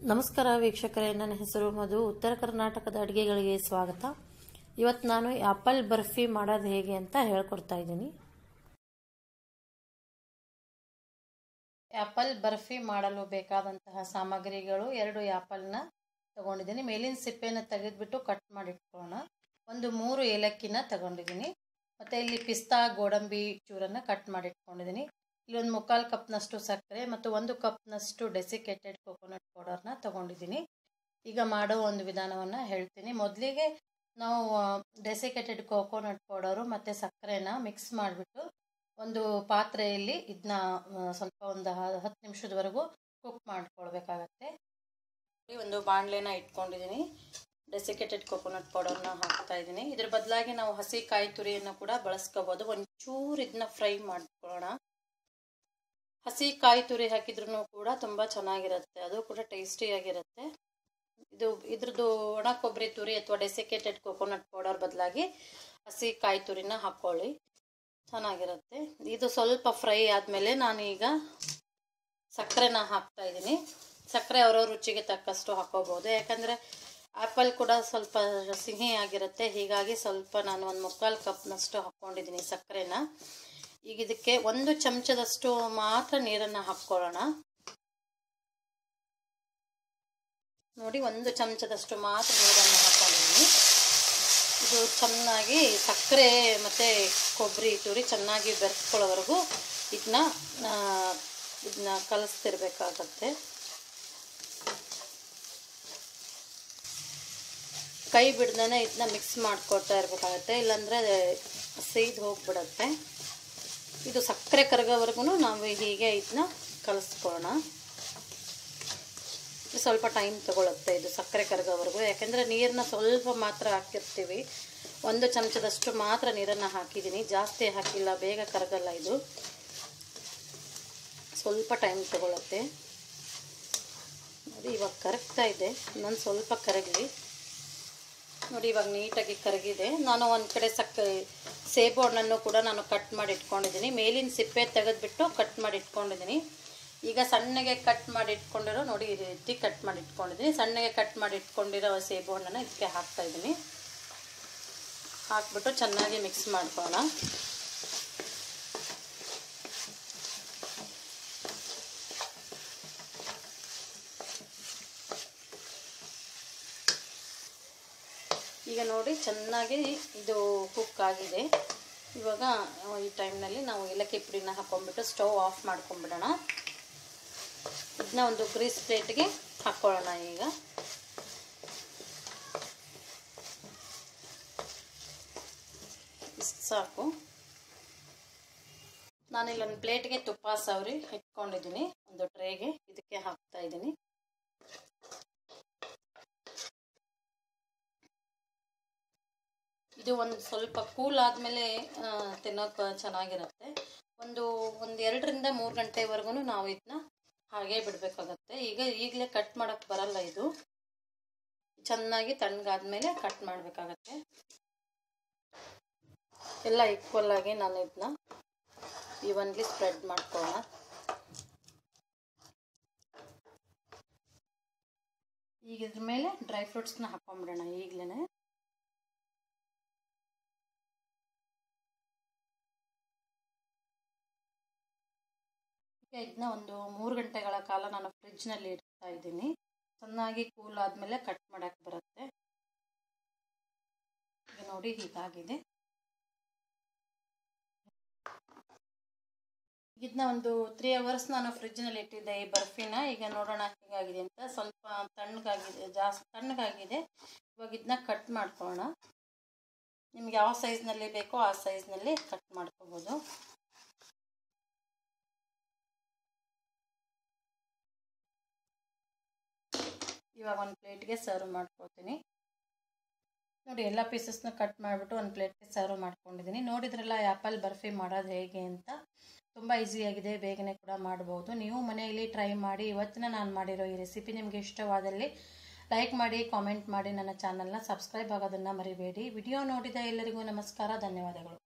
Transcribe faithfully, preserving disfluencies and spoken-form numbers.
ನಮಸ್ಕಾರ ವೀಕ್ಷಕರೇ, ನನ್ನ ಹೆಸರು ಮಧು. ಉತ್ತರ ಕರ್ನಾಟಕದ ಅಡುಗೆಗಳಿಗೆ ಸ್ವಾಗತ. ಇವತ್ತು ನಾನು ಆಪಲ್ ಬರ್ಫಿ ಮಾಡೋದು ಹೇಗೆ ಅಂತ ಹೇಳ್ಕೊಡ್ತಾ ಇದ್ದೀನಿ. ಆಪಲ್ ಬರ್ಫಿ ಮಾಡಲು ಬೇಕಾದಂತಹ ಸಾಮಗ್ರಿಗಳು: ಎರಡು ಆಪಲ್ನ ತಗೊಂಡಿದ್ದೀನಿ, ಮೇಲಿನ ಸಿಪ್ಪೆನ ತೆಗೆದುಬಿಟ್ಟು ಕಟ್ ಮಾಡಿ ಇಟ್ಕೊಳ್ಳೋಣ. ಒಂದು ಮೂರು ಏಲಕ್ಕಿನ ತಗೊಂಡಿದ್ದೀನಿ, ಮತ್ತು ಇಲ್ಲಿ ಪಿಸ್ತಾ ಗೋಡಂಬಿ ಚೂರನ್ನು ಕಟ್ ಮಾಡಿ ಇಟ್ಕೊಂಡಿದ್ದೀನಿ. ಇಲ್ಲೊಂದು ಮುಕ್ಕಾಲು ಕಪ್ನಷ್ಟು ಸಕ್ಕರೆ ಮತ್ತು ಒಂದು ಕಪ್ನಷ್ಟು ಡೆಸಿಕೇಟೆಡ್ ಕೊಕೊನಟ್ ಪೌಡರ್ನ ತಗೊಂಡಿದ್ದೀನಿ. ಈಗ ಮಾಡೋ ಒಂದು ವಿಧಾನವನ್ನು ಹೇಳ್ತೀನಿ. ಮೊದಲಿಗೆ ನಾವು ಡೆಸಿಕೇಟೆಡ್ ಕೊಕೊನಟ್ ಪೌಡರು ಮತ್ತು ಸಕ್ಕರೆನ ಮಿಕ್ಸ್ ಮಾಡಿಬಿಟ್ಟು ಒಂದು ಪಾತ್ರೆಯಲ್ಲಿ ಇದನ್ನ ಸ್ವಲ್ಪ ಒಂದು ಹತ್ತು ನಿಮಿಷದವರೆಗೂ ಕುಕ್ ಮಾಡ್ಕೊಳ್ಬೇಕಾಗತ್ತೆ. ಒಂದು ಬಾಣಲೆನ ಇಟ್ಕೊಂಡಿದ್ದೀನಿ, ಡೆಸಿಕೇಟೆಡ್ ಕೊಕೊನಟ್ ಪೌಡರ್ನ ಹಾಕ್ತಾ ಇದ್ದೀನಿ. ಇದ್ರ ಬದಲಾಗಿ ನಾವು ಹಸಿ ಕಾಯಿ ತುರಿಯನ್ನು ಕೂಡ ಬಳಸ್ಕೋಬೋದು. ಒಂಚೂರು ಇದನ್ನ ಫ್ರೈ ಮಾಡ್ಕೊಳ್ಳೋಣ. ಹಸಿ ಕಾಯಿ ತುರಿ ಹಾಕಿದ್ರೂ ಕೂಡ ತುಂಬ ಚೆನ್ನಾಗಿರುತ್ತೆ, ಅದು ಕೂಡ ಟೇಸ್ಟಿಯಾಗಿರುತ್ತೆ. ಇದು ಇದ್ರದ್ದು ಒಣ ಕೊಬ್ಬರಿ ತುರಿ ಅಥವಾ ಡೆಸಿಕೇಟೆಡ್ ಕೊಕೊನಟ್ ಪೌಡರ್ ಬದಲಾಗಿ ಹಸಿ ಕಾಯಿ ತುರಿನ ಹಾಕ್ಕೊಳ್ಳಿ, ಚೆನ್ನಾಗಿರುತ್ತೆ. ಇದು ಸ್ವಲ್ಪ ಫ್ರೈ ಆದಮೇಲೆ ನಾನೀಗ ಸಕ್ಕರೆನ ಹಾಕ್ತಾ ಇದ್ದೀನಿ. ಸಕ್ಕರೆ ಅವರವ್ರ ರುಚಿಗೆ ತಕ್ಕಷ್ಟು ಹಾಕೋಬೋದು, ಯಾಕಂದರೆ ಆ್ಯಪಲ್ ಕೂಡ ಸ್ವಲ್ಪ ಸಿಹಿ ಆಗಿರುತ್ತೆ. ಹೀಗಾಗಿ ಸ್ವಲ್ಪ ನಾನು ಒಂದು ಮುಕ್ಕಾಲು ಕಪ್ನಷ್ಟು ಹಾಕ್ಕೊಂಡಿದ್ದೀನಿ ಸಕ್ಕರೆನ. ಈಗ ಇದಕ್ಕೆ ಒಂದು ಚಮಚದಷ್ಟು ಮಾತ್ರ ನೀರನ್ನು ಹಾಕ್ಕೊಳ್ಳೋಣ. ನೋಡಿ, ಒಂದು ಚಮಚದಷ್ಟು ಮಾತ್ರ ನೀರನ್ನು ಹಾಕ್ಕೊಂಡಿದ್ದೀನಿ. ಇದು ಚೆನ್ನಾಗಿ ಸಕ್ಕರೆ ಮತ್ತು ಕೊಬ್ಬರಿ ತುರಿ ಚೆನ್ನಾಗಿ ಬೆರೆಸ್ಕೊಳ್ಳೋವರೆಗೂ ಇದನ್ನ ಇದನ್ನ ಕಲಿಸ್ತಿರ್ಬೇಕಾಗತ್ತೆ. ಕೈ ಬಿಡ್ದೇ ಇದನ್ನ ಮಿಕ್ಸ್ ಮಾಡ್ಕೊಳ್ತಾ ಇರಬೇಕಾಗತ್ತೆ, ಇಲ್ಲಾಂದರೆ ಸೀದ್ ಹೋಗ್ಬಿಡತ್ತೆ. ಇದು ಸಕ್ಕರೆ ಕರಗೋವರೆಗೂ ನಾವು ಹೀಗೆ ಇದನ್ನ ಕಲಿಸ್ಕೊಳ್ಳೋಣ. ಸ್ವಲ್ಪ ಟೈಮ್ ತಗೊಳುತ್ತೆ ಇದು ಸಕ್ಕರೆ ಕರಗೋವರೆಗೂ, ಯಾಕೆಂದರೆ ನೀರನ್ನ ಸ್ವಲ್ಪ ಮಾತ್ರ ಹಾಕಿರ್ತೀವಿ. ಒಂದು ಚಮಚದಷ್ಟು ಮಾತ್ರ ನೀರನ್ನು ಹಾಕಿದ್ದೀನಿ, ಜಾಸ್ತಿ ಹಾಕಿಲ್ಲ, ಬೇಗ ಕರಗಲ್ಲ. ಇದು ಸ್ವಲ್ಪ ಟೈಮ್ ತಗೊಳುತ್ತೆ. ನೋಡಿ, ಇವಾಗ ಕರಗ್ತಾ ಇದೆ, ಇನ್ನೊಂದು ಸ್ವಲ್ಪ ಕರಗಲಿ. ನೋಡಿ, ಇವಾಗ ನೀಟಾಗಿ ಕರಗಿದೆ. ನಾನು ಒಂದು ಕಡೆ ಸಕ್ಕರೆ ಸೇಬು ಹಣ್ಣನ್ನು ಕೂಡ ನಾನು ಕಟ್ ಮಾಡಿ ಇಟ್ಕೊಂಡಿದ್ದೀನಿ. ಮೇಲಿನ ಸಿಪ್ಪೆ ತೆಗೆದುಬಿಟ್ಟು ಕಟ್ ಮಾಡಿ ಇಟ್ಕೊಂಡಿದ್ದೀನಿ. ಈಗ ಸಣ್ಣಗೆ ಕಟ್ ಮಾಡಿ ಇಟ್ಕೊಂಡಿರೋ ನೋಡಿ, ಈ ರೀತಿ ಕಟ್ ಮಾಡಿ ಇಟ್ಕೊಂಡಿದ್ದೀನಿ. ಸಣ್ಣಗೆ ಕಟ್ ಮಾಡಿ ಇಟ್ಕೊಂಡಿರೋ ಸೇಬು ಹಣ್ಣನ್ನು ಇದಕ್ಕೆ ಹಾಕ್ತಾ ಇದ್ದೀನಿ. ಹಾಕ್ಬಿಟ್ಟು ಚೆನ್ನಾಗಿ ಮಿಕ್ಸ್ ಮಾಡ್ಕೊಳ್ಳೋಣ. ಈಗ ನೋಡಿ, ಚೆನ್ನಾಗಿ ಇದು ಕುಕ್ ಆಗಿದೆ. ಇವಾಗ ಈ ಟೈಮ್ನಲ್ಲಿ ನಾವು ಏಲಕ್ಕಿ ಪುಡಿನ ಹಾಕ್ಕೊಂಡ್ಬಿಟ್ಟು ಸ್ಟವ್ ಆಫ್ ಮಾಡ್ಕೊಂಡ್ಬಿಡೋಣ. ಇದನ್ನ ಒಂದು ಗ್ರೀಸ್ ಪ್ಲೇಟ್ಗೆ ಹಾಕ್ಕೊಳ್ಳೋಣ. ಈಗ ಇಷ್ಟು ಸಾಕು. ನಾನಿಲ್ಲೊಂದು ಪ್ಲೇಟ್ಗೆ ತುಪ್ಪ ಸವರಿ ಇಟ್ಕೊಂಡಿದ್ದೀನಿ, ಒಂದು ಟ್ರೇಗೆ ಇದಕ್ಕೆ ಹಾಕ್ತಾ ಇದ್ದೀನಿ. ಇದು ಒಂದು ಸ್ವಲ್ಪ ಕೂಲ್ ಆದಮೇಲೆ ತಿನ್ನೋಕೆ ಚೆನ್ನಾಗಿರುತ್ತೆ. ಒಂದು ಒಂದು ಎರಡರಿಂದ ಮೂರು ಗಂಟೆವರೆಗೂ ನಾವು ಇದನ್ನ ಹಾಗೆ ಬಿಡಬೇಕಾಗತ್ತೆ. ಈಗ ಈಗಲೇ ಕಟ್ ಮಾಡೋಕ್ಕೆ ಬರಲ್ಲ, ಇದು ಚೆನ್ನಾಗಿ ತಣ್ಣಗಾದ್ಮೇಲೆ ಕಟ್ ಮಾಡಬೇಕಾಗತ್ತೆ. ಎಲ್ಲ ಈಕ್ವಲ್ ಆಗಿ ನಾನು ಇದನ್ನ ಈವನ್ಲಿ ಸ್ಪ್ರೆಡ್ ಮಾಡ್ಕೊಳ್ಳೋಣ. ಈಗ ಇದ್ರ ಮೇಲೆ ಡ್ರೈ ಫ್ರೂಟ್ಸ್ನ ಹಾಕೊಂಡ್ಬಿಡೋಣ ಈಗಲೇ. ಇದನ್ನ ಒಂದು ಮೂರು ಗಂಟೆಗಳ ಕಾಲ ನಾನು ಫ್ರಿಜ್ನಲ್ಲಿ ಇಡ್ತಾ ಇದ್ದೀನಿ. ಚೆನ್ನಾಗಿ ಕೂಲ್ ಆದಮೇಲೆ ಕಟ್ ಮಾಡೋಕ್ಕೆ ಬರುತ್ತೆ. ಈಗ ನೋಡಿ, ಹೀಗಾಗಿದೆ. ಇದನ್ನ ಒಂದು ತ್ರೀ ಅವರ್ಸ್ ನಾನು ಫ್ರಿಜ್ನಲ್ಲಿ ಇಟ್ಟಿದ್ದೆ ಈ ಬರ್ಫಿನ. ಈಗ ನೋಡೋಣ ಹೇಗಾಗಿದೆ ಅಂತ. ಸ್ವಲ್ಪ ತಣ್ಣಗಾಗಿದೆ, ಜಾಸ್ತಿ ತಣ್ಣಗಾಗಿದೆ. ಇವಾಗ ಇದನ್ನ ಕಟ್ ಮಾಡ್ಕೊಳ್ಳೋಣ. ನಿಮ್ಗೆ ಯಾವ ಸೈಜ್ನಲ್ಲಿ ಬೇಕೋ ಆ ಸೈಜ್ನಲ್ಲಿ ಕಟ್ ಮಾಡ್ಕೋಬೋದು. ಇವಾಗ ಒಂದು ಪ್ಲೇಟ್ಗೆ ಸರ್ವ್ ಮಾಡ್ಕೊಳ್ತೀನಿ. ನೋಡಿ, ಎಲ್ಲ ಪೀಸಸ್ನ ಕಟ್ ಮಾಡಿಬಿಟ್ಟು ಒಂದು ಪ್ಲೇಟ್ಗೆ ಸರ್ವ್ ಮಾಡ್ಕೊಂಡಿದ್ದೀನಿ. ನೋಡಿದ್ರಲ್ಲ ಆ್ಯಪಲ್ ಬರ್ಫಿ ಮಾಡೋದು ಹೇಗೆ ಅಂತ. ತುಂಬ ಈಸಿಯಾಗಿದೆ, ಬೇಗನೆ ಕೂಡ ಮಾಡ್ಬೋದು. ನೀವು ಮನೆಯಲ್ಲಿ ಟ್ರೈ ಮಾಡಿ. ಇವತ್ತಿನ ನಾನು ಮಾಡಿರೋ ಈ ರೆಸಿಪಿ ನಿಮಗೆ ಇಷ್ಟವಾದಲ್ಲಿ ಲೈಕ್ ಮಾಡಿ, ಕಾಮೆಂಟ್ ಮಾಡಿ, ನನ್ನ ಚಾನಲ್ನ ಸಬ್ಸ್ಕ್ರೈಬ್ ಆಗೋದನ್ನು ಮರಿಬೇಡಿ. ವಿಡಿಯೋ ನೋಡಿದ ಎಲ್ಲರಿಗೂ ನಮಸ್ಕಾರ, ಧನ್ಯವಾದಗಳು.